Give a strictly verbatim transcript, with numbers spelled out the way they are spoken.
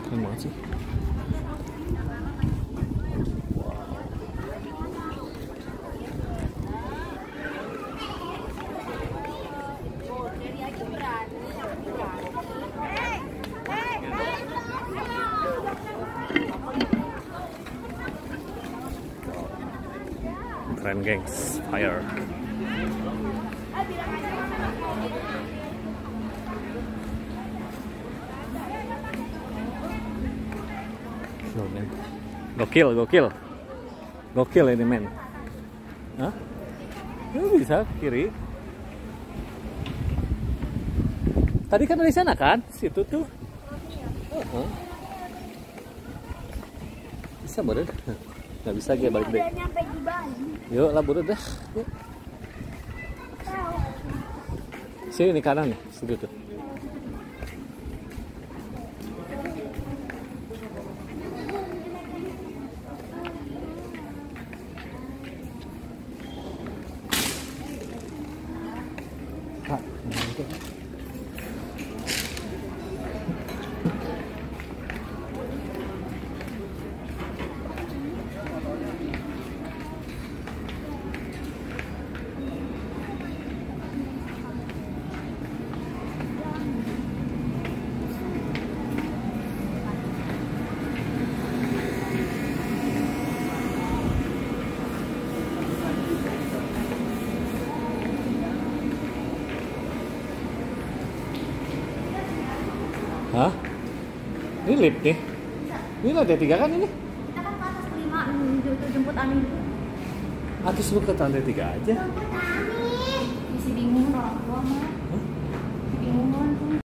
Keren banget sih. Keren gengs, fire. Gokil, gokil, gokil ini men. Hah? Ini bisa kiri. Tadi kan dari sana kan, situ tuh. Uh-huh. Bisa baru dah. Nggak bisa dia balik deh. Yuk lah baru dah. Yuk. Sini nih kanan nih, situ tuh. Kak, hah? Ini lift nih. Ini lantai tiga kan ini? Kita kan ke atas kelima jemput Amin. Atus lu ke lantai tiga aja. Jemput Amin. Masih bingung orang tua mah. Bingung